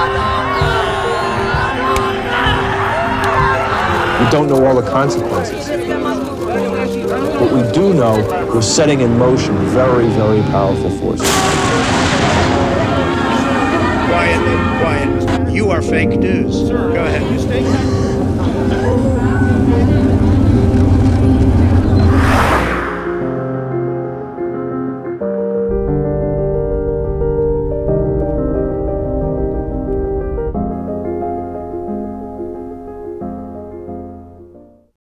We don't know all the consequences. But we do know we're setting in motion very, very powerful forces. Quiet. You are fake news. Go ahead.